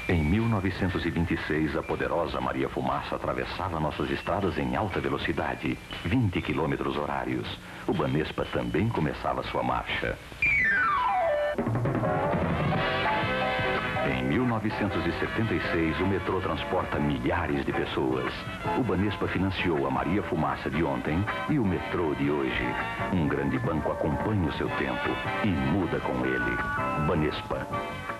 Em 1926, a poderosa Maria Fumaça atravessava nossas estradas em alta velocidade, 20 quilômetros horários. O Banespa também começava sua marcha. Em 1976, o metrô transporta milhares de pessoas. O Banespa financiou a Maria Fumaça de ontem e o metrô de hoje. Um grande banco acompanha o seu tempo e muda com ele. Banespa.